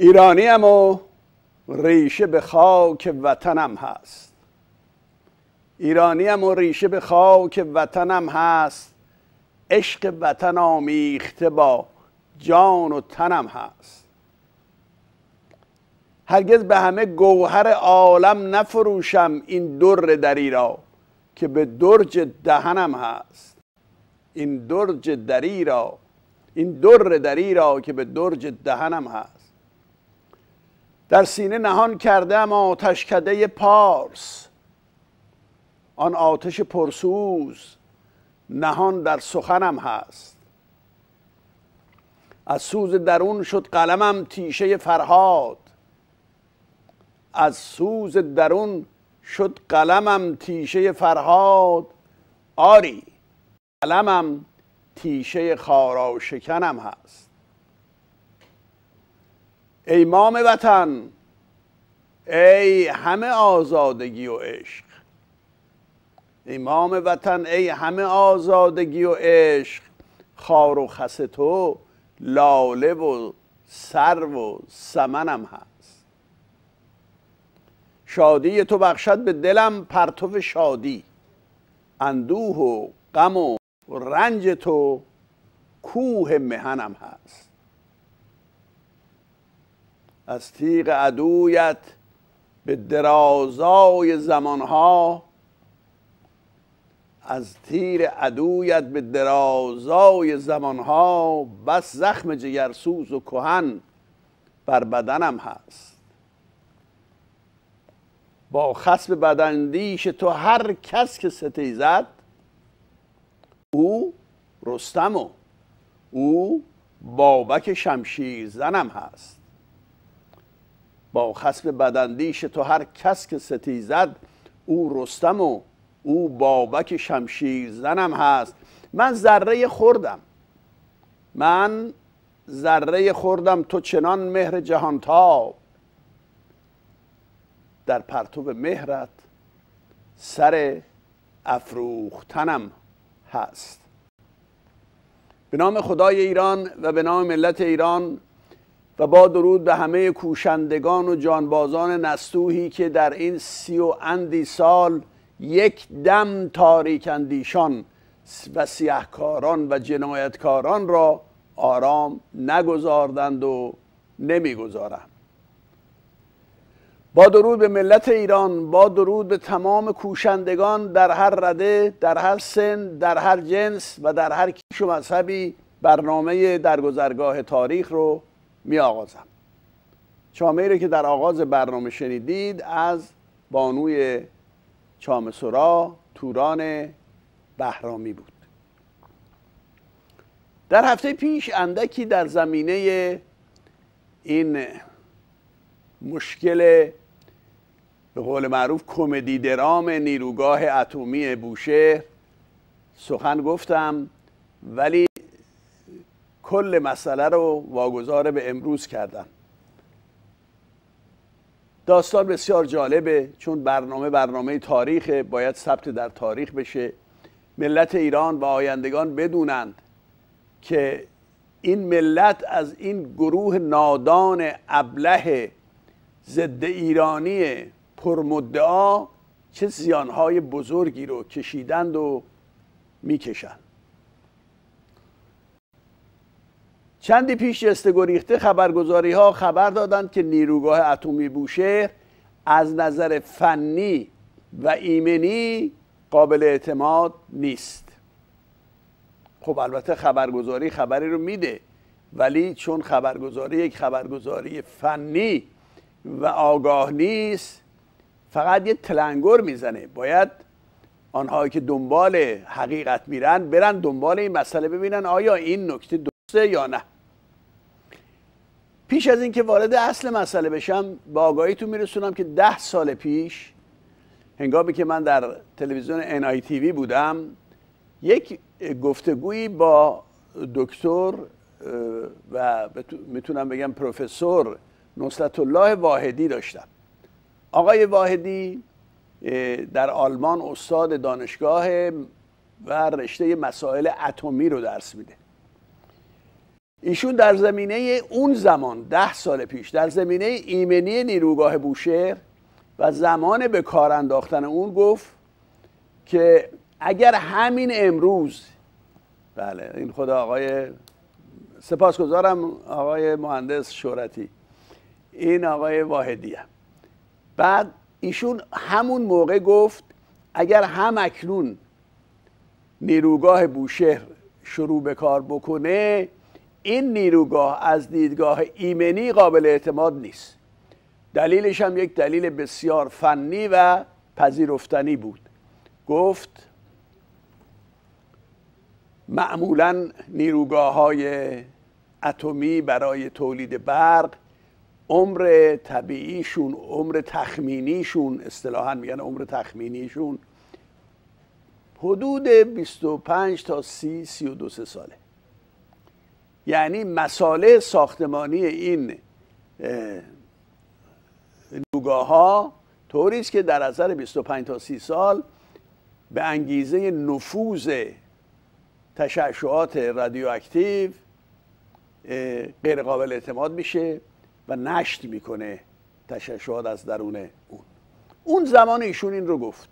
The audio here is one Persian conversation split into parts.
ایرانیم و ریشه به خاک وطنم هست. ایرانیم و ریشه به خاک وطنم هست. عشق وطن آمیخته با جان و تنم هست. هرگز به همه گوهر عالم نفروشم این در دری را که به درج دهنم هست. این درج دری را، این در دری را که به درج دهنم هست. در سینه نهان کردم آتشکده پارس، آن آتش پرسوز نهان در سخنم هست. از سوز درون شد قلمم تیشه فرهاد، از سوز درون شد قلمم تیشه فرهاد. آری قلمم تیشه خاراشکنم هست. ای مام وطن، ای همه آزادگی و عشق. ای مام وطن، ای همه آزادگی و عشق. خار و خس تو لاله و سرو و سمنم هست. شادی تو بخشد به دلم پرتو شادی، اندوه و غم و رنج تو کوه محنم هست. از تیغ عدویت به درازای زمانها، از تیر عدویت به درازای زمانها، بس زخم جگرسوز و کهن بر بدنم هست. با خصم بداندیش تو هر کس که ستیزد، او رستم و او بابک شمشیر زنم هست. با خصم بداندیش تو هر کس که ستیزد، او رستم و او بابک شمشیر زنم هست. من ذره خوردم، من ذره خوردم، تو چنان مهر جهانتاب. در پرتو مهرت سر افروختنم هست. به نام خدای ایران و به نام ملت ایران و با درود به همه کوشندگان و جانبازان نستوحی که در این 30 و اندی سال یک دم تاریک اندیشان و سیهکاران و جنایتکاران را آرام نگذاردند و نمیگذارند. با درود به ملت ایران، با درود به تمام کوشندگان در هر رده، در هر سن، در هر جنس و در هر کیش و مذهبی، برنامه درگذرگاه تاریخ رو می آغازم. چامه‌ای رو که در آغاز برنامه شنیدید از بانوی چامه‌سرا توران بهرامی بود. در هفته پیش اندکی در زمینه این مشکل به قول معروف کمدی درام نیروگاه اتمی بوشهر سخن گفتم، ولی کل مسئله رو واگذار به امروز کردم. داستان بسیار جالبه، چون برنامه تاریخ، باید ثبت در تاریخ بشه. ملت ایران و آیندگان بدونند که این ملت از این گروه نادان ابله ضد ایرانی پرمدعا چه زیانهای بزرگی رو کشیدند و میکشند. چندی پیش جسته گریخته خبرگزاری ها خبر دادند که نیروگاه اتمی بوشهر از نظر فنی و ایمنی قابل اعتماد نیست. خب البته خبرگزاری خبری رو میده، ولی چون خبرگزاری یک خبرگزاری فنی و آگاه نیست، فقط یه تلنگر میزنه. باید آنهایی که دنبال حقیقت میرن برن دنبال این مسئله، ببینن آیا این نکته درسته یا نه. پیش از اینکه وارد اصل مسئله بشم، با آگاهیتون میرسونم که 10 سال پیش هنگامی که من در تلویزیون NITV بودم، یک گفتگویی با دکتر و میتونم بگم پروفسور نصرت الله واحدی داشتم. آقای واحدی در آلمان استاد دانشگاه و رشته مسائل اتمی رو درس میده. ایشون در زمینه اون زمان 10 سال پیش در زمینه ایمنی نیروگاه بوشهر و زمان به کار انداختن اون گفت که اگر همین امروز، بله این خدا آقای سپاسگزارم آقای مهندس شهرتی، این آقای واحدی هم. بعد ایشون همون موقع گفت اگر هم اکنون نیروگاه بوشهر شروع به کار بکنه این نیروگاه از دیدگاه ایمنی قابل اعتماد نیست. دلیلش هم یک دلیل بسیار فنی و پذیرفتنی بود. گفت معمولاً نیروگاه‌های اتمی برای تولید برق عمر طبیعیشون، عمر تخمینیشون، اصطلاحاً میگن عمر تخمینیشون حدود 25 تا 32 ساله. یعنی مساله ساختمانی این نیروگاه‌ها طوری است که در اثر 25 تا 30 سال به انگیزه نفوذ تشعشعات رادیواکتیو غیر قابل اعتماد میشه و نشت میکنه تشعشعات از درون اون زمان ایشون این رو گفت.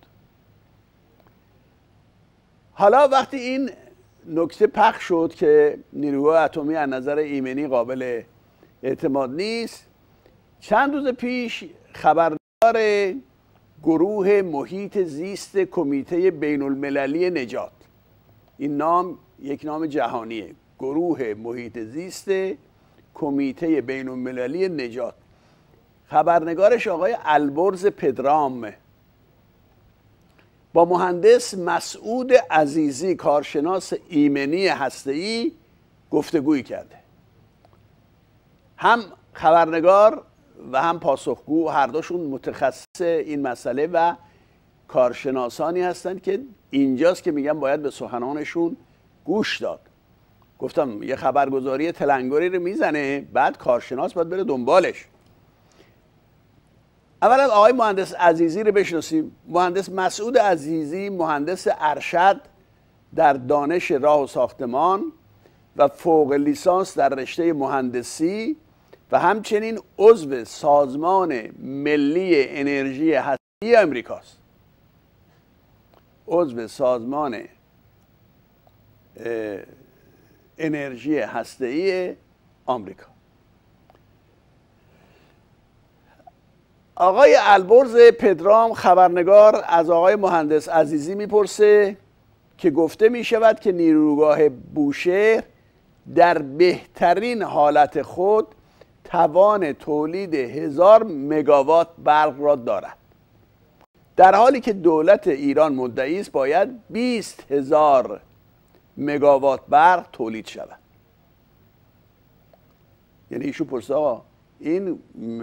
حالا وقتی این نکته پخش شد که نیروگاه اتمی از نظر ایمنی قابل اعتماد نیست، چند روز پیش خبردار گروه محیط زیست کمیته بین المللی نجات، این نام یک نام جهانیه، گروه محیط زیست کمیته بین المللی نجات، خبرنگارش آقای البرز پدرام با مهندس مسعود عزیزی کارشناس ایمنی هسته‌ای گفتگویی کرده. هم خبرنگار و هم پاسخگو هر دوشون متخصص این مسئله و کارشناسانی هستند که اینجاست که میگم باید به سخنانشون گوش داد. گفتم یه خبرگزاری تلنگری رو میزنه بعد کارشناس باید بره دنبالش. اولا آقای مهندس عزیزی رو بشناسیم. مهندس مسعود عزیزی مهندس ارشد در دانش راه و ساختمان و فوق لیسانس در رشته مهندسی و همچنین عضو سازمان ملی انرژی هسته‌ای امریکاست. عضو سازمان انرژی هسته‌ای آمریکا. آقای البرز پدرام خبرنگار از آقای مهندس عزیزی میپرسه که گفته میشود که نیروگاه بوشهر در بهترین حالت خود توان تولید 1000 مگاوات برق را دارد، در حالی که دولت ایران مدعی است باید 20,000 مگاوات برق تولید شود. یعنی ایشون پرسه آقا این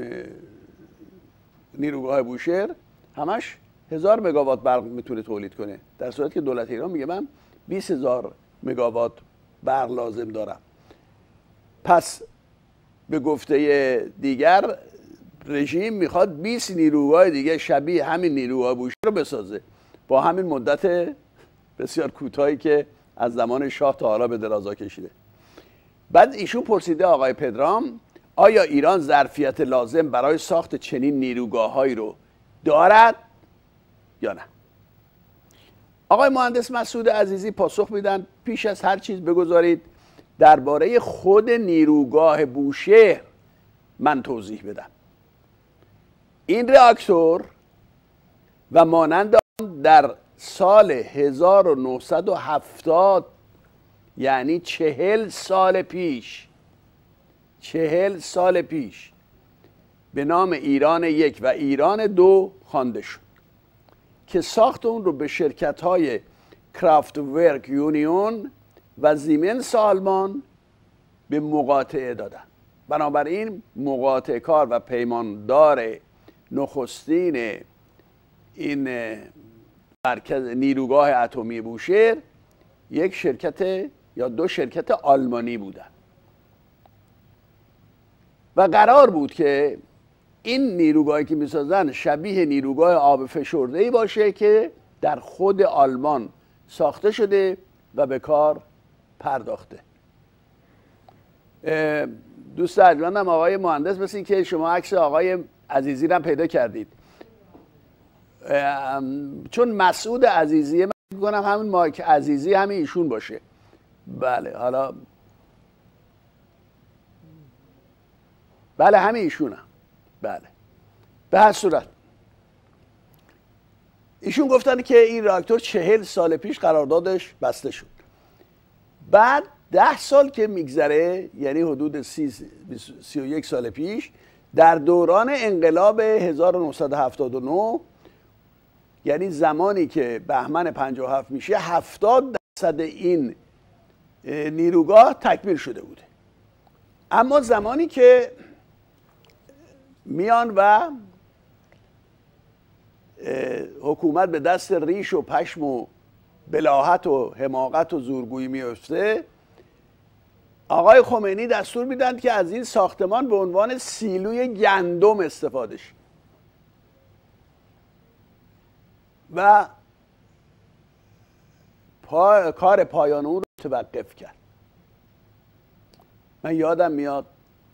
نیروگاه بوشهر همش 1000 مگاوات برق میتونه تولید کنه، در صورتی که دولت ایران میگه من 20,000 مگاوات برق لازم دارم. پس به گفته دیگر رژیم میخواد 20 نیروگاه دیگه شبیه همین نیروگاه بوشهر رو بسازه با همین مدت بسیار کوتاهی که از زمان شاه تا حالا به درازا کشیده. بعد ایشون پرسیده آقای پدرام آیا ایران ظرفیت لازم برای ساخت چنین نیروگاه‌هایی رو دارد یا نه؟ آقای مهندس مسعود عزیزی پاسخ میدن پیش از هر چیز بگذارید درباره خود نیروگاه بوشهر من توضیح بدم. این راکتور و مانند آن در سال 1970 یعنی 40 سال پیش به نام ایران 1 و ایران 2 خوانده شد که ساخت اون رو به شرکت‌های کرافت ورک یونیون و زیمنس آلمان به مقاطعه دادن. بنابراین مقاطعه کار و پیماندار نخستین این مرکز نیروگاه اتمی بوشهر یک شرکت یا 2 شرکت آلمانی بودن و قرار بود که این نیروگاهی که میسازن شبیه نیروگاه آب فشرده‌ای باشه که در خود آلمان ساخته شده و به کار پرداخته. دوست ارجمندم آقای مهندس، مثل این که شما عکس آقای عزیزی رو پیدا کردید، چون مسعود عزیزی من می‌کنم همین مایک عزیزی همین ایشون باشه. بله حالا بله همین ایشونم. بله به هر صورت ایشون گفتن که این راکتور 40 سال پیش قراردادش بسته شد. بعد 10 سال که میگذره، یعنی حدود 31 سال پیش، در دوران انقلاب 1979، یعنی زمانی که بهمن 57 میشه، 70% این نیروگاه تکمیل شده بوده. اما زمانی که میان و حکومت به دست ریش و پشم و بلاهت و حماقت و زورگویی میفته، آقای خمینی دستور میدن که از این ساختمان به عنوان سیلوی گندم استفاده شه و کار پایان اون رو متوقف کرد. من یادم میاد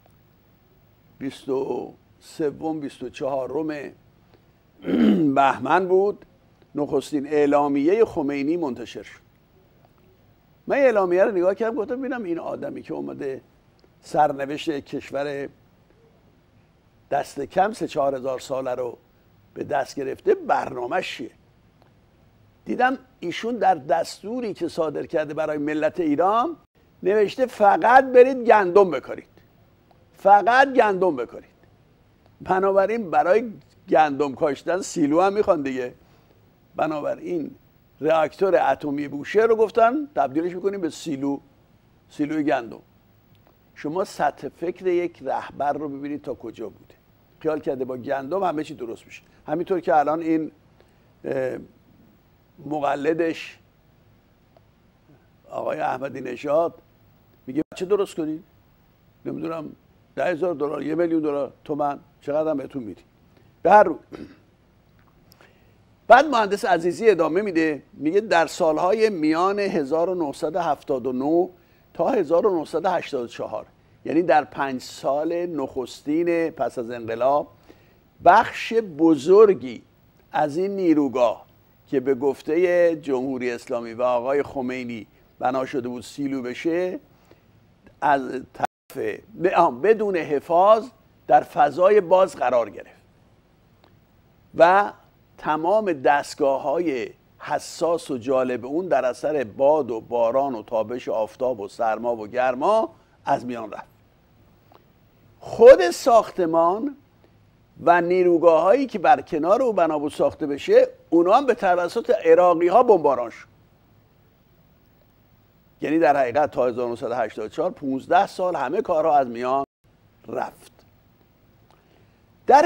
23-24 بهمن بود، نخستین اعلامیه خمینی منتشر شد. من اعلامیه رو نگاه کردم، گفتم ببینم این آدمی که اومده سرنوشت کشور دست کم 3-4 هزار ساله رو به دست گرفته، برنامه‌اش چیه؟ دیدم ایشون در دستوری که صادر کرده برای ملت ایران نوشته فقط برید گندم بکارید، فقط گندم بکارید. بنابراین برای گندم کاشتن سیلو هم میخوان دیگه. بنابراین راکتور اتمی بوشهر رو گفتن تبدیلش میکنیم به سیلوی گندم. شما سطح فکر یک رهبر رو ببینید تا کجا بوده. خیال کرده با گندم همه چی درست میشه. همینطور که الان این مقلدش آقای احمدی نژاد میگه چه درست کنید؟ نمیدونم 10,000 دلار، 1,000,000 دلار تومان، چقدر هم بهتون میدی. به هر روی بعد مهندس عزیزی ادامه میده، میگه در سالهای میان 1979 تا 1984، یعنی در 5 سال نخستین پس از انقلاب، بخش بزرگی از این نیروگاه که به گفته جمهوری اسلامی و آقای خمینی بنا شده بود سیلو بشه، از طرف بدون حفاظ در فضای باز قرار گرفت و تمام دستگاه‌های حساس و جالب اون در اثر باد و باران و تابش آفتاب و سرما و گرما از میان رفت. خود ساختمان و نیروگاه‌هایی که بر کنار او بنا بود ساخته بشه، اونا هم به توسط عراقی‌ها بمباران شد. یعنی در حقیقت تا 1984 15 سال همه کارها از میان رفت. در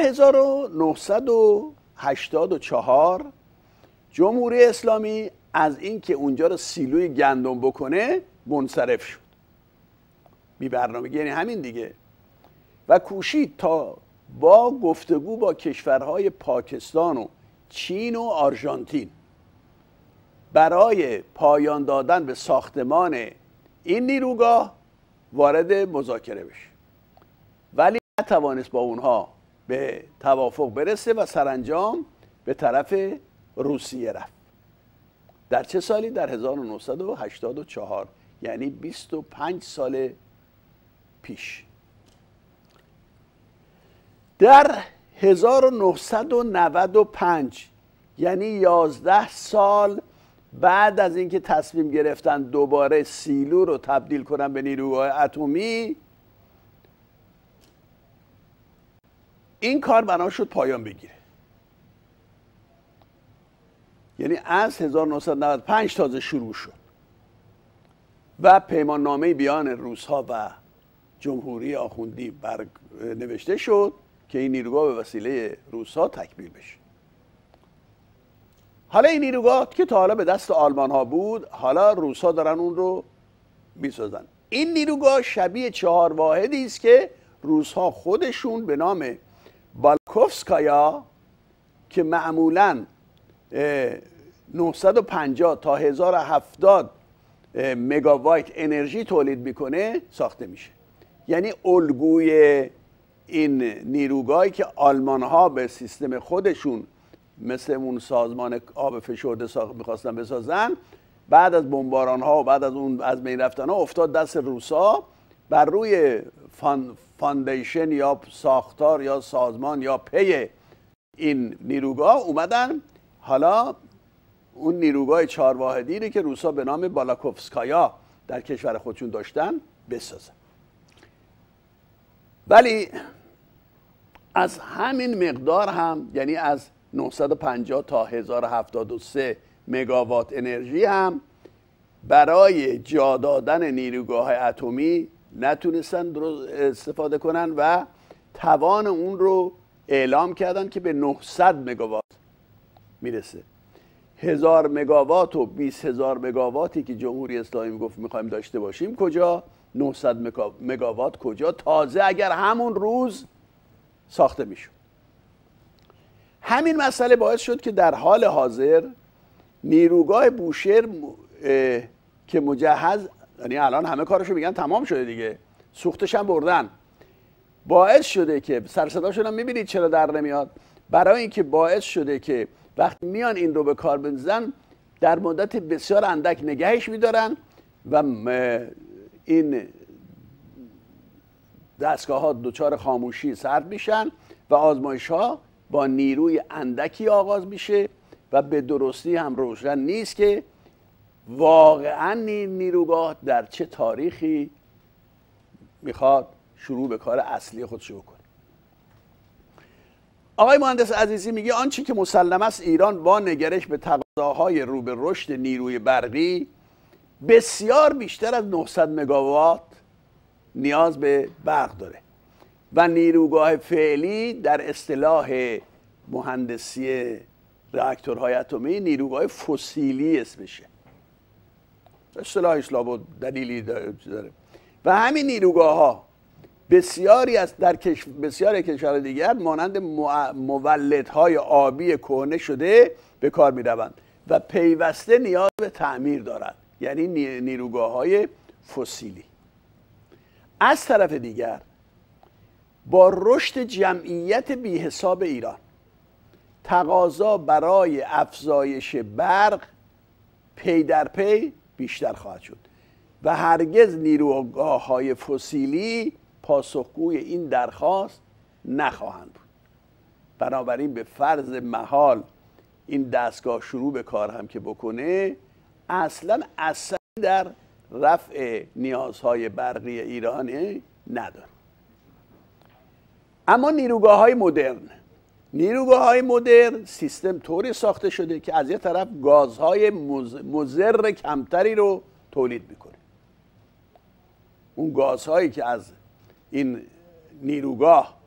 1984 جمهوری اسلامی از اینکه اونجا رو سیلوی گندم بکنه منصرف شد. بی برنامگی یعنی همین دیگه. و کوشید تا با گفتگو با کشورهای پاکستان و چین و آرژانتین برای پایان دادن به ساختمان این نیروگاه وارد مذاکره بشه، ولی نتوانست با اونها به توافق برسه و سرانجام به طرف روسیه رفت. در چه سالی؟ در 1984، یعنی 25 سال پیش. در 1995، یعنی 11 سال بعد از اینکه تصمیم گرفتن دوباره سیلو رو تبدیل کنن به نیروگاه اتمی، این کار بنا شد پایان بگیره. یعنی از 1995 تازه شروع شد و پیمان نامه بیان روس‌ها و جمهوری آخوندی نوشته شد که این نیروگاه به وسیله روس‌ها تکمیل بشه. حالا این نیروگاه که تا حالا به دست آلمان ها بود، حالا روس‌ها دارن اون رو میسازن. این نیروگاه شبیه 4 واحدی است که روس‌ها خودشون به نام بالکوفسکایا که معمولاً 950 تا 1070 مگاوایت انرژی تولید میکنه ساخته میشه. یعنی الگوی این نیروگاهی که آلمان ها به سیستم خودشون مثل اون سازمان آب فشرده میخواستن بسازن، بعد از بمباران ها و بعد از اون از بین رفتن ها افتاد دست روسا. بر روی فاندیشن یا ساختار یا سازمان یا پی این نیروگاه اومدن حالا اون نیروگاه 4 واحدی رو که روسا به نام بالاکوفسکایا در کشور خودشون داشتن بسازن. ولی از همین مقدار هم، یعنی از 950 تا 1073 مگاوات انرژی هم برای جا دادن نیروگاه اتمی نتونستن استفاده کنن و توان اون رو اعلام کردن که به 900 مگاوات میرسه. 1000 مگاوات و 20,000 مگاواتی که جمهوری اسلامی گفت میخوایم داشته باشیم کجا؟ 900 مگاوات کجا؟ تازه اگر همون روز ساخته میشد. همین مسئله باعث شد که در حال حاضر نیروگاه بوشهر که مجهز، یعنی الان همه کارشو میگن تمام شده دیگه، سوختش هم بردن، باعث شده که سر صداشون هم میبینید چرا در نمیاد، برای اینکه باعث شده که وقتی میان این رو به کار بندازن در مدت بسیار اندک نگهش میدارن و این دستگاه ها دچار خاموشی سرد میشن و آزمایش ها با نیروی اندکی آغاز میشه و به درستی هم روشن نیست که واقعا نیروگاه در چه تاریخی میخواد شروع به کار اصلی خودش بکنه. آقای مهندس عزیزی میگه آنچه که مسلم است ایران با نگرش به تقاضاهای رو به رشد نیروی برقی بسیار بیشتر از 900 مگاوات نیاز به برق داره و نیروگاه فعلی در اصطلاح مهندسی راکتورهای اتمی نیروگاه فسیلی اسمشه. اصطلاحش لابد دلیلی داره و همین نیروگاه ها بسیاری از بسیاری کشورهای دیگر مانند مولدهای آبی کهنه شده به کار می روند و پیوسته نیاز به تعمیر دارند، یعنی نیروگاه های فسیلی. از طرف دیگر با رشد جمعیت بی حساب ایران تقاضا برای افزایش برق پی در پی بیشتر خواهد شد و هرگز نیروگاه های فسیلی پاسخگوی این درخواست نخواهند بود. بنابراین به فرض محال این دستگاه شروع به کار هم که بکنه اصلا اثری در رفع نیازهای برقی ایران نداره. اما نیروگاه های مدرن سیستم طوری ساخته شده که از یه طرف گازهای مضر کمتری رو تولید میکنه. اون گازهایی که از این نیروگاه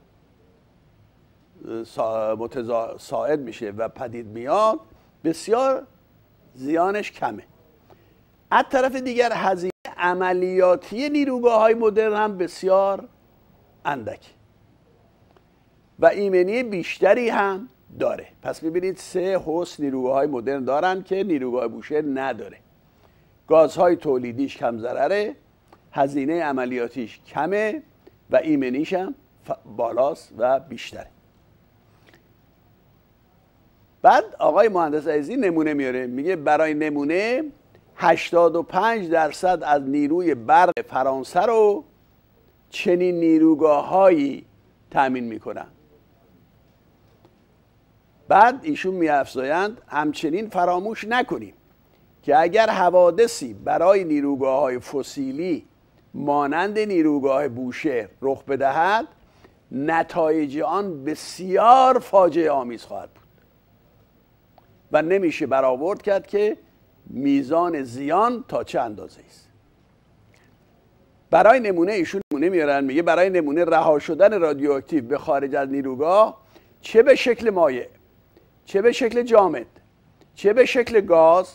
صاعد میشه و پدید میاد بسیار زیانش کمه. از طرف دیگر هزینه عملیاتی نیروگاه های مدرن هم بسیار اندک و ایمنی بیشتری هم داره. پس ببینید 3 حسن نیروگاه های مدرن دارن که نیروگاه بوشهر نداره. گازهای تولیدیش کم ضرره، هزینه عملیاتیش کمه و ایمنیش هم بالاست و بیشتره. بعد آقای مهندس عزیزی نمونه میاره، میگه برای نمونه 85% از نیروی برق فرانسه رو چنین نیروگاه‌هایی تأمین میکنن. بعد ایشون میافزایند همچنین فراموش نکنیم که اگر حوادثی برای نیروگاه‌های فسیلی مانند نیروگاه بوشهر رخ بدهد نتایج آن بسیار فاجعه آمیز خواهد بود و نمیشه برآورد کرد که میزان زیان تا چه اندازه است. برای نمونه ایشون نمونه میارن، میگه برای نمونه رها شدن رادیواکتیو به خارج از نیروگاه چه به شکل مایع، چه به شکل جامد، چه به شکل گاز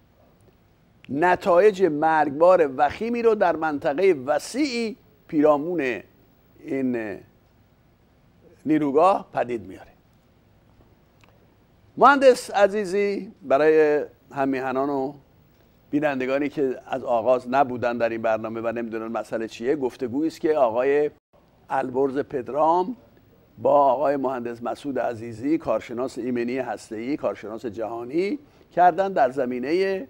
نتایج مرگبار وخیمی رو در منطقه وسیعی پیرامون این نیروگاه پدید میاره. مهندس عزیزی برای هم میهنان و بینندگانی که از آغاز نبودن در این برنامه و نمیدونن مسئله چیه، گفتگویی است که آقای البرز پدرام با آقای مهندس مسعود عزیزی، کارشناس ایمنی هسته‌ای، کارشناس جهانی، کردن در زمینه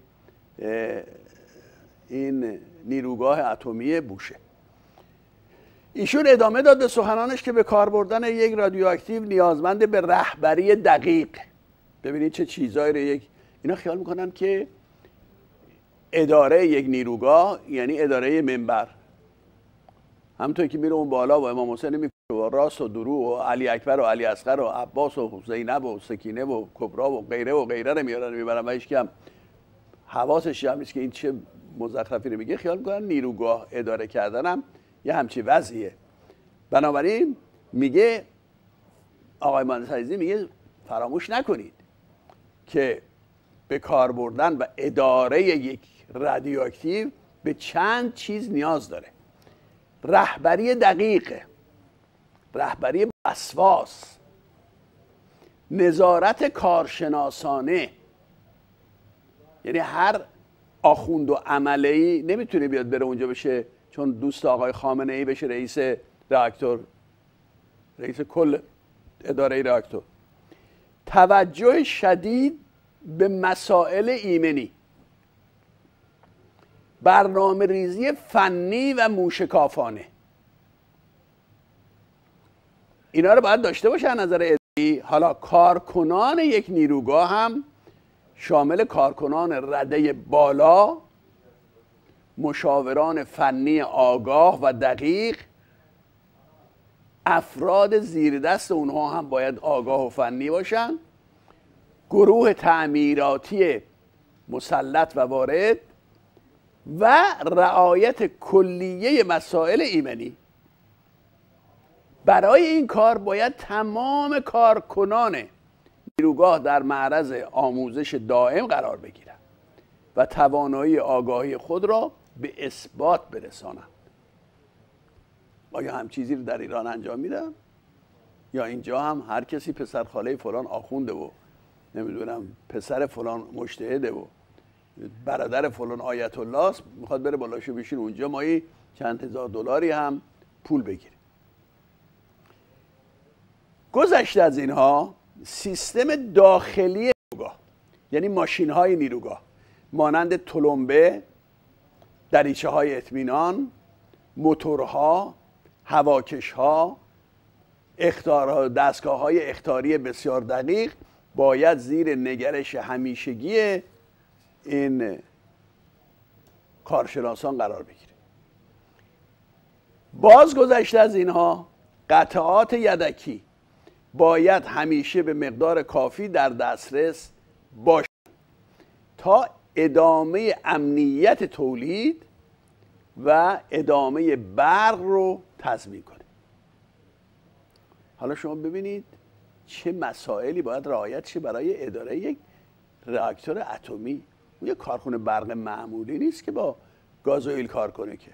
این نیروگاه اتمی بوشه. ایشون ادامه داد به سخنانش که به کار بردن یک رادیواکتیو نیازمند به رهبری دقیق. ببینید چه چیزایی رو اینا خیال میکنن که اداره یک نیروگاه یعنی اداره منبر، همونطور که میره اون بالا و امام حسین میکنه و راست و درو و علی اکبر و علی اصغر و عباس و زینب و سکینه و کبرا و غیره رو میارن میبرن و هیچ کی هم حواسش هم نیست که این چه مزخرفی رو میگه. خیال میکنن نیروگاه اداره کردنم یه همچی وضعیه. بنابراین میگه آقای مهندس عزیزی میگه فراموش نکنید که به کار بردن و اداره یک رادیواکتیو به چند چیز نیاز داره. رهبری دقیق، رهبری وسواس، نظارت کارشناسانه. یعنی هر آخوند و عمله‌ای نمیتونه بیاد بره اونجا بشه چون دوست آقای خامنه ای بشه رئیس راکتور، رئیس کل اداره راکتور. توجه شدید به مسائل ایمنی، برنامه ریزی فنی و موشکافانه، اینا رو باید داشته باشه از نظر اداری. حالا کارکنان یک نیروگاه هم شامل کارکنان رده بالا، مشاوران فنی آگاه و دقیق، افراد زیر دست اونها هم باید آگاه و فنی باشن، گروه تعمیراتی مسلط و وارد و رعایت کلیه مسائل ایمنی. برای این کار باید تمام کارکنان نیروگاه در معرض آموزش دائم قرار بگیرند و توانایی آگاهی خود را به اثبات برسانند. آیا هم چیزی رو در ایران انجام میدن؟ یا اینجا هم هر کسی پسر خاله فلان آخونده و نمیدونم پسر فلان مجتهده و برادر فلان آیت الله است، میخواد بره بالاشو بشین اونجا مایی چند هزار دلاری هم پول بگیره. گذشته از اینها، سیستم داخلی نیروگاه یعنی ماشین های نیروگاه مانند تلمبه، دریچه های اطمینان، موتورها، هواکشها، دستگاه های اخطاری بسیار دقیق باید زیر نگرش همیشگی این کارشناسان قرار بگیره. باز گذشته از اینها، قطعات یدکی باید همیشه به مقدار کافی در دسترس باشد تا ادامه امنیت تولید و ادامه برق رو تضمین کنه. حالا شما ببینید چه مسائلی باید رعایت شه برای اداره یک راکتور اتمی. اون یک کارخونه برق معمولی نیست که با گازوئیل کار کنه که.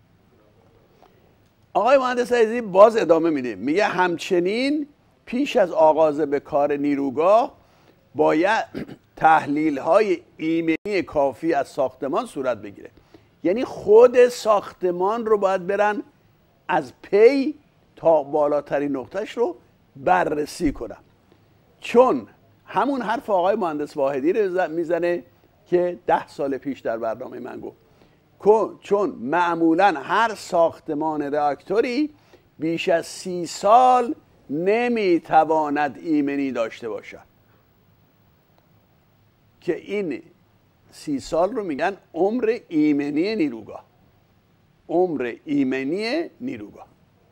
آقای مهندس عزیزی باز ادامه میده، میگه همچنین پیش از آغاز به کار نیروگاه باید تحلیل های ایمنی کافی از ساختمان صورت بگیره. یعنی خود ساختمان رو باید برن از پی تا بالاترین نقطهش رو بررسی کنن. چون همون حرف آقای مهندس واحدی رو میزنه که 10 سال پیش در برنامه من گفت، چون معمولا هر ساختمان راکتوری بیش از 30 سال نمیتواند ایمنی داشته باشد، که این 30 سال رو میگن عمر ایمنی نیروگاه. عمر ایمنی نیروگاه.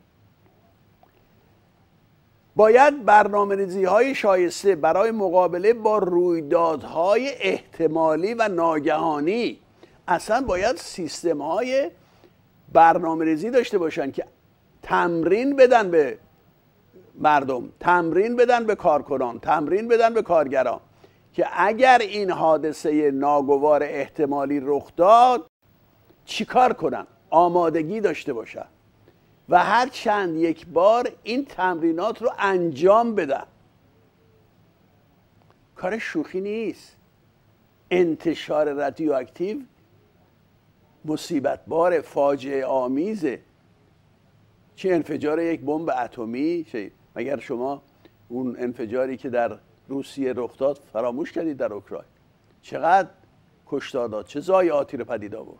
باید برنامه‌ریزی های شایسته برای مقابله با رویدادهای احتمالی و ناگهانی. اصلا باید سیستم های برنامه‌ریزی داشته باشن که تمرین بدن به مردم، تمرین بدن به کارکنان، تمرین بدن به کارگران که اگر این حادثه ناگوار احتمالی رخ داد چیکار کنن، آمادگی داشته باشن و هر چند یک بار این تمرینات رو انجام بدن. کار شوخی نیست. انتشار رادیواکتیو مصیبت بار، فاجعه آمیزه. چه انفجار یک بمب اتمی، مگر شما اون انفجاری که در روسیه رخ داد فراموش کردید در اوکراین؟ چقدر کشتار داد، چه ضایعاتی رو پدید آورد.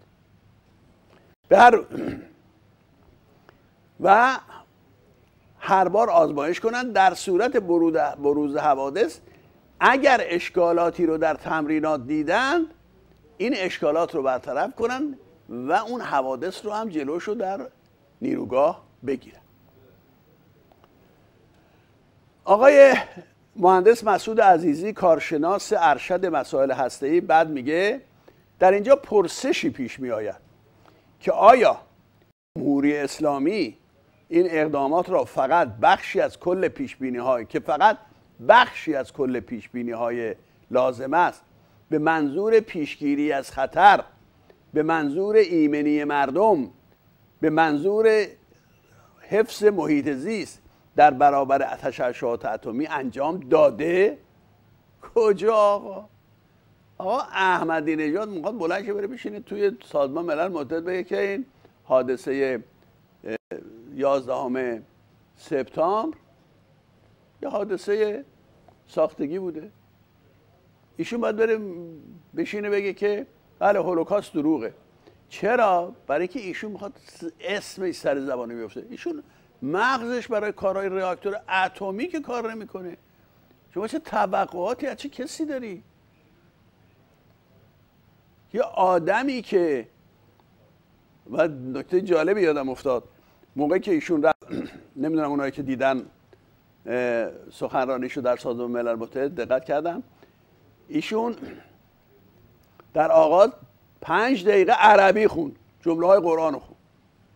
و هر بار آزمایش کنند در صورت بروز حوادث اگر اشکالاتی رو در تمرینات دیدند این اشکالات رو برطرف کنند و اون حوادث رو هم جلوشو در نیروگاه بگیرن. آقای مهندس مسعود عزیزی کارشناس ارشد مسائل هسته‌ای بعد میگه در اینجا پرسشی پیش می آید که آیا جمهوری اسلامی این اقدامات را فقط بخشی از کل پیشبینی‌های لازم است به منظور پیشگیری از خطر، به منظور ایمنی مردم، به منظور حفظ محیط زیست در برابر تشعشعات اتمی انجام داده؟ کجا آقا؟ آقا احمدی نژاد میخواد بلند شه بره بشینه توی سازمان ملل متحد بگه که این حادثه 11 سپتامبر یه حادثه ساختگی بوده. ایشون باید بره بشینه بگه که بله هولوکاست دروغه. چرا؟ برای که ایشون میخواد اسمش سر زبانه بیفته. ایشون مغزش برای کارهای راکتور اتمی که کار نمیکنه. شما چه توقعاتی از چه کسی داری؟ یه آدمی که و نکته جالبی یادم افتاد موقعی که ایشون رفت نمیدونم اونایی که دیدن سخنرانیشو در سازمان ملل متحد دقت کردم، ایشون در آغاز 5 دقیقه عربی خوند، جمله های قرآن رو خوند.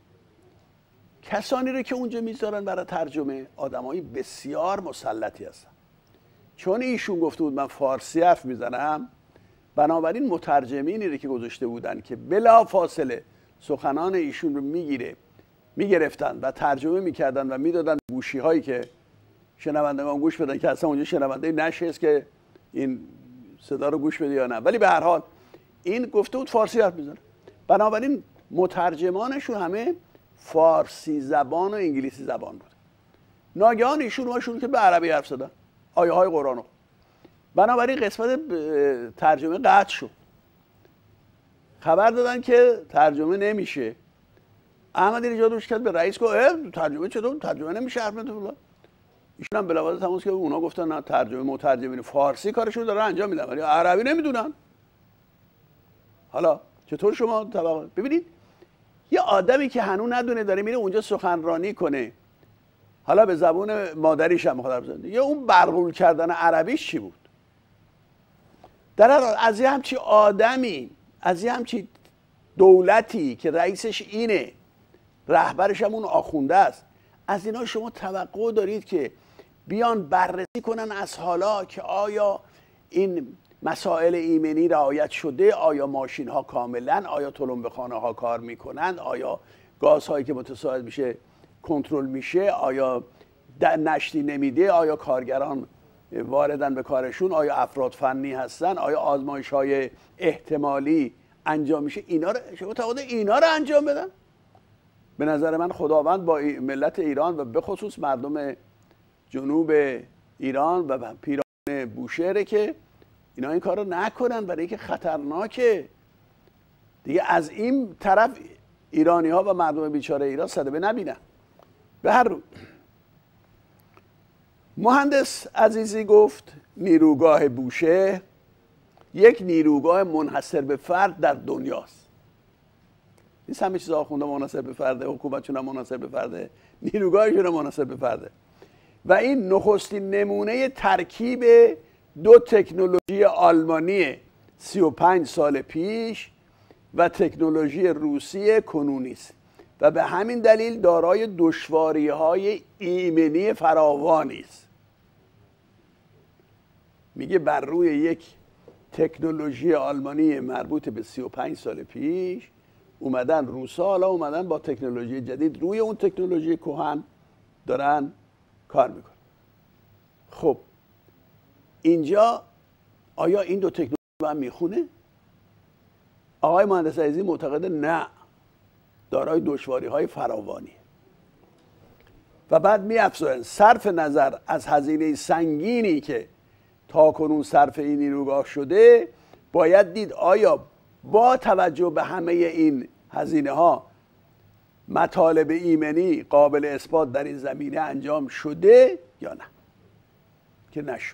کسانی رو که اونجا میذارن برای ترجمه آدمایی بسیار مسلطی هستن. چون ایشون گفته بود من فارسی حرف میزنم، بنابراین مترجمینی رو که گذاشته بودن که بلا فاصله سخنان ایشون رو میگرفتن و ترجمه میکردن و میدادن گوشی هایی که شنوندگان گوش بدن که اصلا اونجا شنونده نشست که این صدا رو گوش بده یا نه، ولی به هر حال این گفته بود فارسی حرف میزنه. بنابراین مترجمانشون همه فارسی زبان و انگلیسی زبان بود. ناگهان ایشون که به عربی حرف زدن، آیه های قرآن رو. بنابراین قسمت ترجمه قطع شد. خبر دادن که ترجمه نمیشه. احمدی نژاد روش کرد به رئیس گفت ترجمه چطور؟ ترجمه نمیشه حرف نده فلان. ایشون هم بلاواز تماس کرد، اونا گفتن نه ترجمه مترجمین فارسی کارشون دارن انجام میدن ولی عربی نمیدونن. حالا چطور شما ببینید یه آدمی که هنوز ندونه داره میره اونجا سخنرانی کنه، حالا به زبون مادریش هم میخواد بزنه، یا اون برقول کردن عربیش چی بود؟ در هر حال از یه همچی آدمی، از یه همچی دولتی که رئیسش اینه، رهبرش هم اون آخونده است، از اینا شما توقع دارید که بیان بررسی کنن از حالا که آیا این مسائل ایمنی رعایت شده، آیا ماشین ها کاملا، آیا تلمبه خانه ها کار میکنند، آیا گازهایی که متصاعد میشه کنترل میشه، آیا نشتی نمیده، آیا کارگران واردن به کارشون، آیا افراد فنی هستن، آیا آزمایش های احتمالی انجام میشه. اینا رو شما توقع اینا رو انجام بدن؟ به نظر من خداوند با ملت ایران و به خصوص مردم جنوب ایران و پیران بوشهره که اینا این کار رو نکنن، برای اینکه خطرناکه دیگه. از این طرف ایرانی ها و مردم بیچاره ایران صدمه نبینن. به هر رو مهندس عزیزی گفت نیروگاه بوشهر یک نیروگاه منحصر به فرد در دنیاست. نیست همه چیز آخونده منحصر به فرده، حکومتشون هم منحصر به فرده، نیروگاهشون هم منحصر به فرده. و این نخستین نمونه ترکیب دو تکنولوژی آلمانی 35 سال پیش و تکنولوژی روسی کنونی است و به همین دلیل دارای دشواری‌های ایمنی فراوانی است. میگه بر روی یک تکنولوژی آلمانی مربوط به 35 سال پیش اومدن روسا، حالا اومدن با تکنولوژی جدید روی اون تکنولوژی کهن دارن کار میکنن. خب اینجا آیا این دو تکنولوژی با هم میخونه؟ آقای مهندس عزیزی معتقد نه، دارای دشواری‌های فراوانی. و بعد می‌افزایند صرف نظر از هزینه سنگینی که تاکنون صرف این نیروگاه شده، باید دید آیا با توجه به همه این هزینه ها مطالب ایمنی قابل اثبات در این زمینه انجام شده یا نه، که نشده.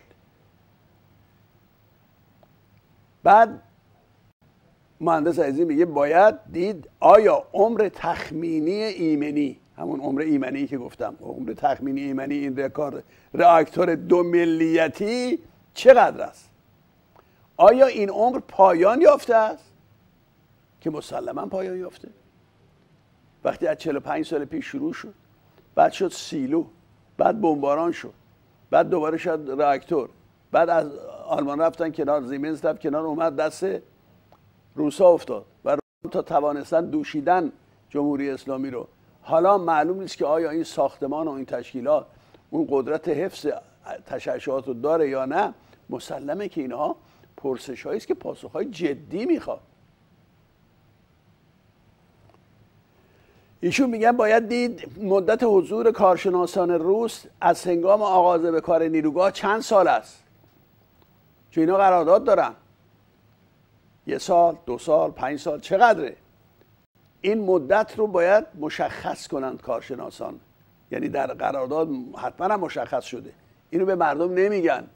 بعد مهندس عزیزی میگه باید دید آیا عمر تخمینی ایمنی، همون عمر ایمنی که گفتم، عمر تخمینی ایمنی این راکتور 2 ملیتی چقدر است؟ آیا این عمر پایان یافته است؟ که مسلما پایان یافته. وقتی از 45 سال پیش شروع شد، بعد شد سیلو، بعد بمباران شد، بعد دوباره شد راکتور، بعد از آلمان رفتن کنار، زیمنز رفت کنار، اومد دست روسا افتاد و تا توانستن دوشیدن جمهوری اسلامی رو. حالا معلوم نیست که آیا این ساختمان و این تشکیلات اون قدرت حفظ تشعشعات رو داره یا نه. مسلمه که اینها پرسش هایی است که پاسخ های جدی میخواد. ایشون میگن باید دید مدت حضور کارشناسان روس از هنگام آغاز به کار نیروگاه چند سال است، چون اینا قرارداد دارن. 1 سال، 2 سال، 5 سال، چقدره؟ این مدت رو باید مشخص کنند کارشناسان، یعنی در قرارداد حتما هم مشخص شده، اینو به مردم نمیگن.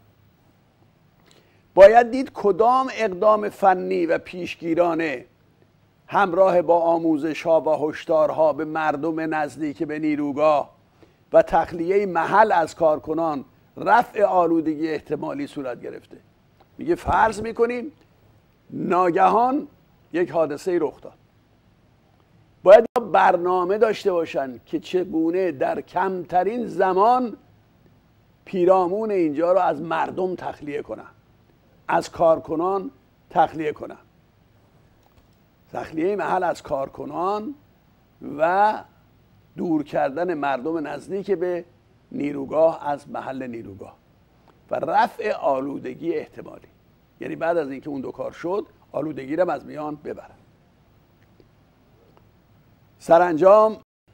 باید دید کدام اقدام فنی و پیشگیرانه همراه با آموزش ها و هشدارها به مردم نزدیک به نیروگاه و تخلیه محل از کارکنان رفع آلودگی احتمالی صورت گرفته. میگه فرض میکنیم ناگهان یک حادثه رخ داد، باید برنامه داشته باشن که چگونه در کمترین زمان پیرامون اینجا رو از مردم تخلیه کنن، از کارکنان تخلیه کنن. تخلیه محل از کارکنان و دور کردن مردم نزدیک به نیروگاه از محل نیروگاه و رفع آلودگی احتمالی، یعنی بعد از اینکه اون 2 کار شد آلودگی رو از میان ببرن. سرانجام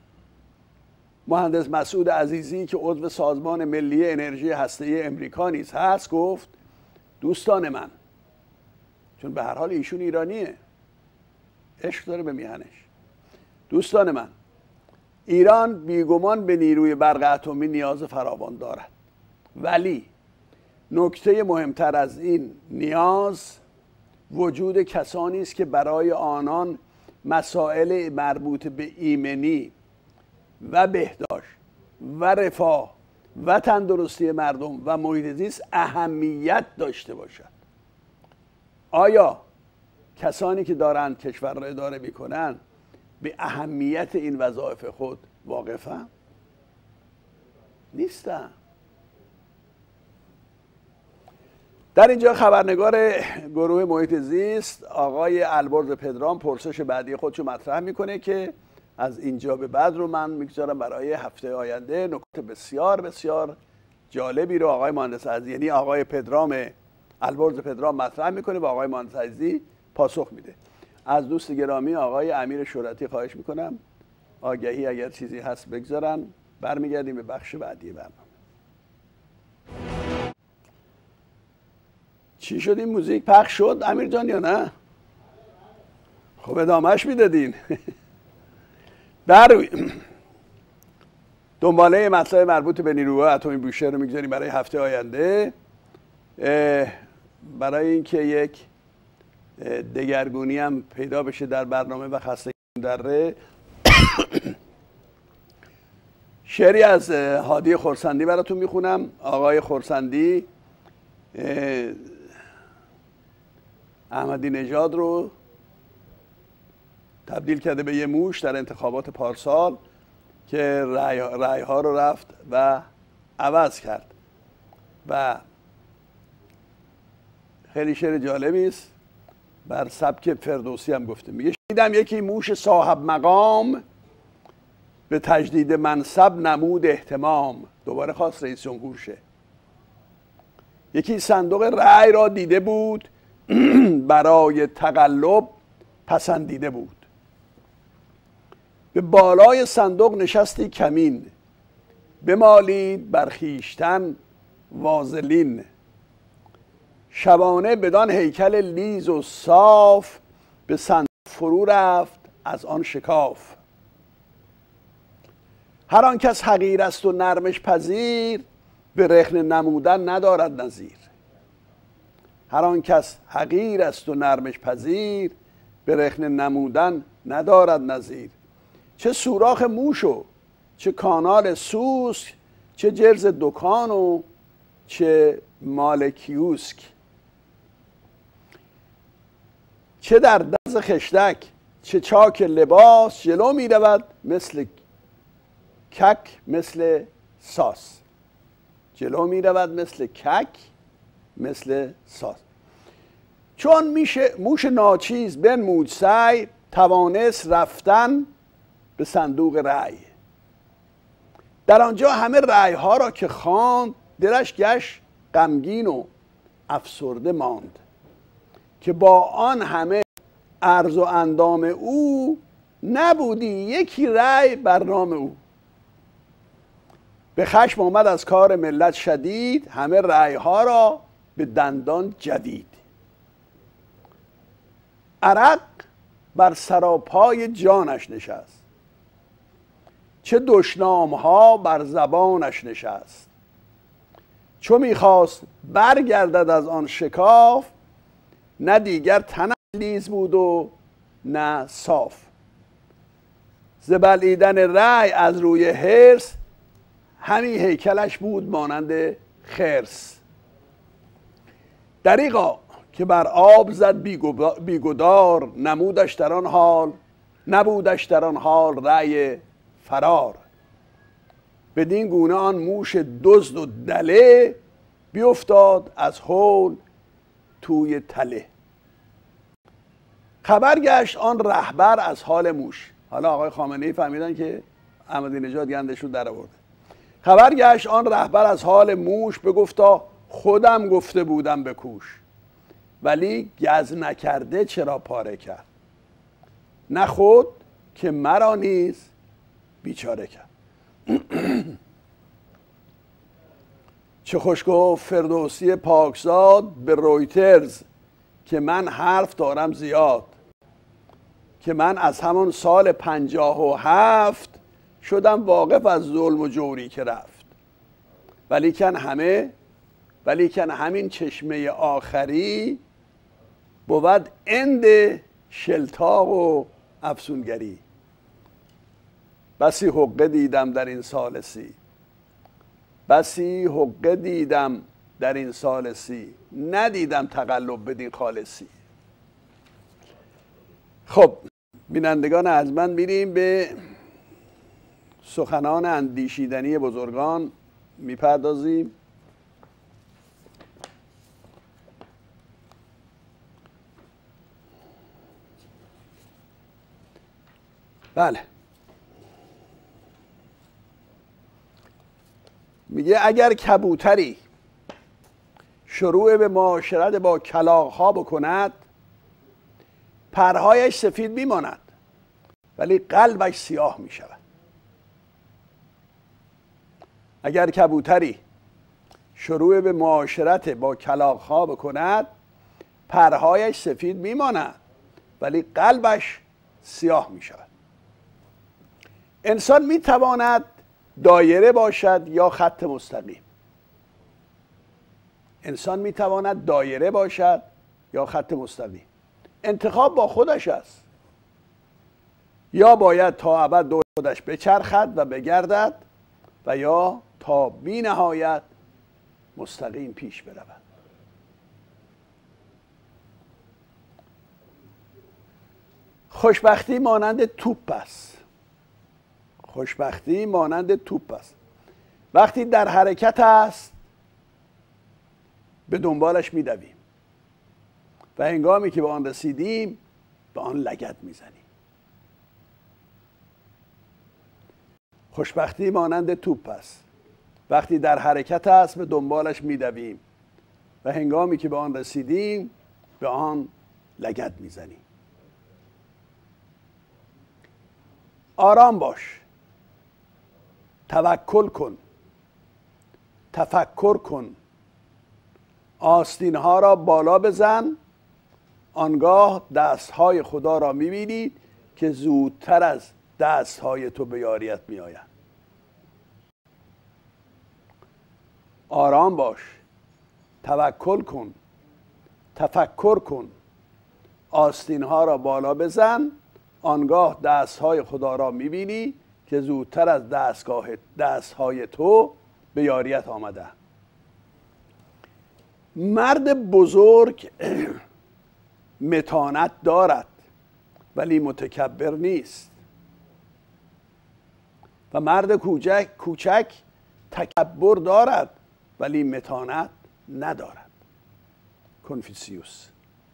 مهندس مسعود عزیزی که عضو سازمان ملی انرژی هسته‌ای امریکا نیز هست گفت دوستان من، چون به هر حال ایشون ایرانیه، عشق داره به میهنش، دوستان من، ایران بیگمان به نیروی برق اتمی نیاز فراوان دارد، ولی نکته مهمتر از این نیاز وجود کسانی است که برای آنان مسائل مربوط به ایمنی و بهداشت و رفاه و تندرستی مردم و محیط زیست اهمیت داشته باشد. آیا کسانی که دارند کشور را اداره میکنن به اهمیت این وظایف خود واقفن؟ نیستن. در اینجا خبرنگار گروه محیط زیست آقای البرز پدرام پرسش بعدی خودشو مطرح میکنه که از اینجا به بعد رو من میگذارم برای هفته آینده. نکته بسیار بسیار جالبی رو آقای مهندس عزیزی، یعنی آقای پدرام، البرز پدرام مطرح میکنه و آقای مهندس عزیزی پاسخ میده. از دوست گرامی آقای امیر شورتی خواهش میکنم آگهی اگر چیزی هست بگذارن. برمیگردیم به بخش بعدی برنامه. چی شد؟ این موزیک پخش شد امیر جان یا نه؟ خب ادامهش میدادین. در دنباله مطلب مربوط به نیروگاه اتمی بوشهر رو میگذاریم برای هفته آینده، برای اینکه یک دگرگونی هم پیدا بشه در برنامه و خستگی دره. شعری از هادی خرسندی براتون میخونم. آقای خرسندی احمدی نژاد رو تبدیل کرده به یه موش در انتخابات پارسال که رأی ها رو رفت و عوض کرد و خیلی شعر جالبی است، بر سبک فردوسی هم گفته. میگه شنیدم یکی موش صاحب مقام به تجدید منصب نمود اهتمام. دوباره خواست رئیس جمهور شه. یکی صندوق رأی را دیده بود برای تقلب پسندیده بود. به بالای صندوق نشستی کمین، بمالید بر خویشتن وازلین. شبانه بدان هیکل لیز و صاف، به صندوق فرو رفت از آن شکاف. هر آن کس حقیر است و نرمش پذیر، به رخنه نمودن ندارد نظیر. هر آن کس حقیر است و نرمش پذیر، به رخنه نمودن ندارد نظیر. چه سوراخ موش و چه کانال سوسک، چه جرز دکان و چه مال کیوسک. چه در دز خشتک چه چاک لباس، جلو می رود مثل کک مثل ساس. جلو می رود مثل کک مثل ساس. چون موش ناچیز بنمود سعی، توانست رفتن به صندوق رأی. در آنجا همه رأی ها را که خواند، دلش گشت غمگین و افسرده ماند. که با آن همه عرض و اندام او، نبودی یکی رأی بر نام او. به خشم آمد از کار ملت شدید، همه رأی ها را به دندان جدید. عرق بر سراپای جانش نشست، چه دشنام ها بر زبانش نشست. چو میخواست برگردد از آن شکاف، نه دیگر تن لیز بود و نه صاف. ز بلعیدن رأی از روی حرص، همی هیکلش بود مانند خرس. دریغا که بر آب زد بیگدار، نمودش در آن حال نبودش در آن حال رأی فرار. بدین گونه آن موش دزد و دله، بیفتاد از هول توی تله. خبر گشت آن رهبر از حال موش. حالا آقای خامنه‌ای فهمیدن که احمدی نژاد گندشون در آورده. خبر گشت آن رهبر از حال موش، بگفتا خودم گفته بودم بکوش. ولی گز نکرده چرا پاره کرد، نه خود که مرا نیز بیچاره کرد. چه خوش گفت فردوسی پاکزاد به رویترز، که من حرف دارم زیاد. که من از همان سال 57 شدم واقف از ظلم و جوری که رفت. ولیکن همین چشمه آخری، بود اند شلتاق و افسونگری. بسی حقه دیدم در این ثالثی، بسی حقه دیدم در این ثالثی، ندیدم تقلب بدین خالصی. خب بینندگان ارجمند، میریم به سخنان اندیشیدنی بزرگان میپردازیم. بله، میگه اگر کبوتری شروع به معاشرت با کلاغ‌ها بکند، پرهایش سفید میماند ولی قلبش سیاه میشود. اگر کبوتری شروع به معاشرت با کلاغ‌ها بکند، پرهایش سفید میماند ولی قلبش سیاه میشود. انسان میتواند دایره باشد یا خط مستقیم. انسان میتواند دایره باشد یا خط مستقیم. انتخاب با خودش است. یا باید تا ابد دور خودش بچرخد و بگردد، و یا تا بی نهایت مستقیم پیش برود. خوشبختی مانند توپ است. خوشبختی مانند توپ است. وقتی در حرکت است به دنبالش میدویم و هنگامی که به آن رسیدیم به آن لگد میزنیم. خوشبختی مانند توپ است. وقتی در حرکت است به دنبالش میدویم و هنگامی که به آن رسیدیم به آن لگد میزنی. آرام باش، توکل کن، تفکر کن، آستینها را بالا بزن، آنگاه دستهای خدا را میبینی که زودتر از دستهای تو به یاریت میآیند. آرام باش، توکل کن، تفکر کن، آستینها را بالا بزن، آنگاه دستهای خدا را میبینی که زودتر از دستهای تو به یاریت آمده. مرد بزرگ متانت دارد ولی متکبر نیست و مرد کوچک تکبر دارد ولی متانت ندارد. کنفوسیوس.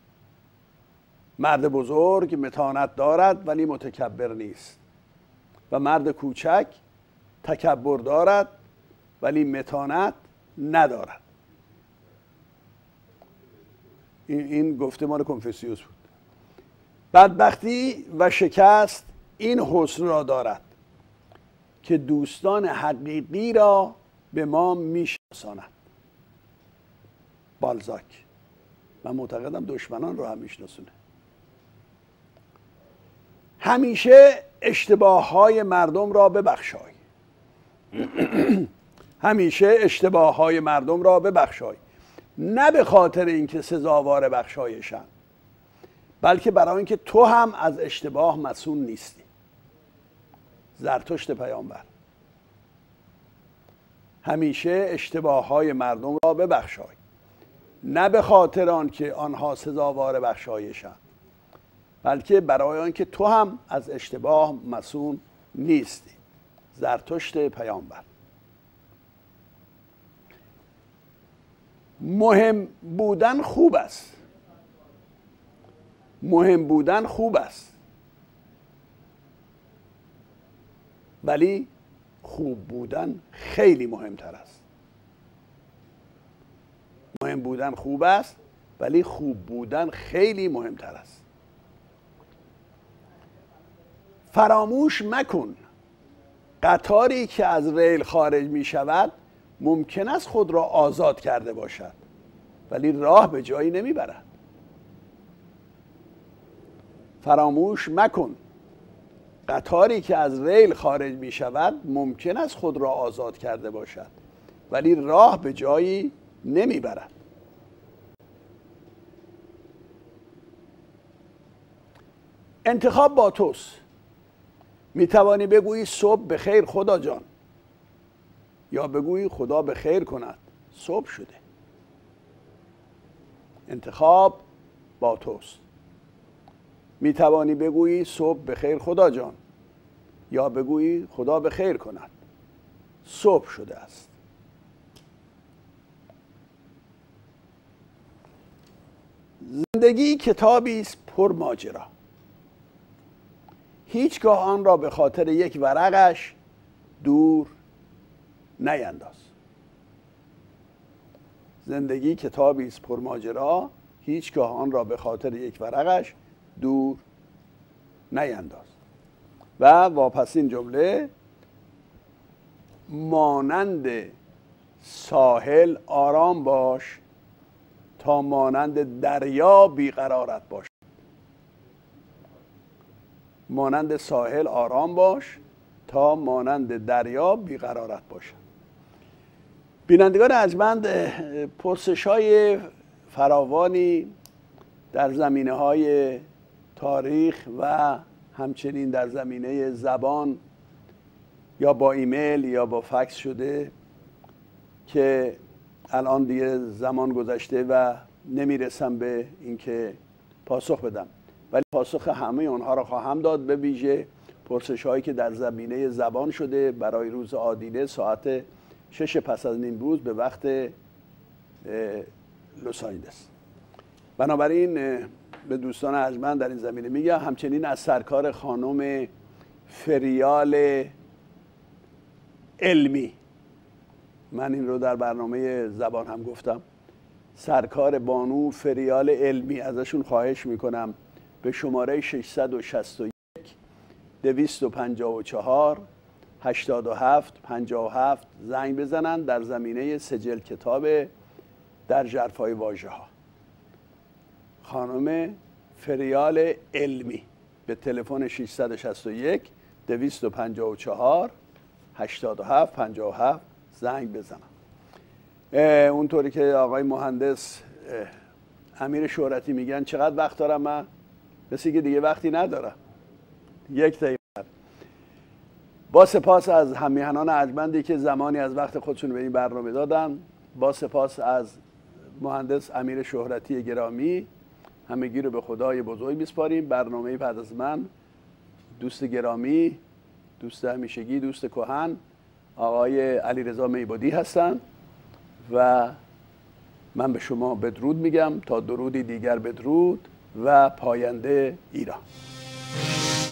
مرد بزرگ متانت دارد ولی متکبر نیست و مرد کوچک تکبر دارد ولی متانت ندارد. این گفتمان کنفوسیوس بود. بدبختی و شکست این حسن را دارد که دوستان حقیقی را به ما میشناساند. بالزاک. من معتقدم دشمنان را هم میشناسونه. همیشه اشتباههای مردم را ببخشای. همیشه اشتباههای مردم را ببخشای، نه به خاطر اینکه سزاوار بخشایشند، بلکه برای اینکه تو هم از اشتباه مسئول نیستی. زرتشت پیامبر. همیشه اشتباههای مردم را ببخشای، نه به خاطر آنکه آنها سزاوار بخشایشند، بلکه برای آنکه تو هم از اشتباه مسئول نیستی. زرتشت پیامبر. مهم بودن خوب است. مهم بودن خوب است، ولی خوب بودن خیلی مهمتر است. مهم بودن خوب است ولی خوب بودن خیلی مهمتر است. فراموش مکن قطاری که از ریل خارج می شود ممکن است خود را آزاد کرده باشد ولی راه به جایی نمی برد. فراموش مکن قطاری که از ریل خارج می شود ممکن است خود را آزاد کرده باشد ولی راه به جایی نمی برد. انتخاب با توست. می توانی بگویی صبح بخیر خدا جان، یا بگویی خدا به خیر کند صبح شده. انتخاب با توست. می توانی بگویی صبح بخیر خدا جان، یا بگویی خدا به خیر کند صبح شده است. زندگی کتابی است پر ماجرا. هیچگاه آن را به خاطر یک ورقش دور نینداز. زندگی کتابی است پر ماجرا، هیچگاه آن را به خاطر یک ورقش دور نینداز. و واپسین جمله: مانند ساحل آرام باش تا مانند دریا بیقرارت باش. مانند ساحل آرام باش تا مانند دریا بیقرارت باشد. بینندگان ارجمند، پرسش‌های فراوانی در زمینه‌های تاریخ و همچنین در زمینه زبان یا با ایمیل یا با فکس شده که الان دیگه زمان گذشته و نمیرسم به اینکه پاسخ بدم، ولی پاسخ همه اونها را خواهم داد، به ویژه پرسش هایی که در زمینه زبان شده برای روز آدینه ساعت 6 پس از نیم روز به وقت لس آنجلس. بنابراین به دوستان ارجمند در این زمینه میگم. همچنین از سرکار خانم فریال علمی، من این رو در برنامه زبان هم گفتم، سرکار بانو فریال علمی ازشون خواهش میکنم به شماره 661 254 87 57 زنگ بزنن در زمینه سجل کتاب در ژرفای واژه ها. خانم فریال علمی به تلفن 661 254 87 57 زنگ بزنن. اونطوری که آقای مهندس امیر شهرتی میگن چقدر وقت دارم من؟ مثل که دیگه وقتی ندارم. 1 دقیقه. با سپاس از هم‌میهنان ارجمندی که زمانی از وقت خودشون به این برنامه دادن، با سپاس از مهندس امیر شهرتی گرامی، همگی رو به خدای بزرگ میسپاریم. برنامه بعد از من دوست گرامی، دوست همیشگی، دوست کهن آقای علیرضا میبودی هستن و من به شما بدرود میگم تا درودی دیگر بدرود و پاینده ایران.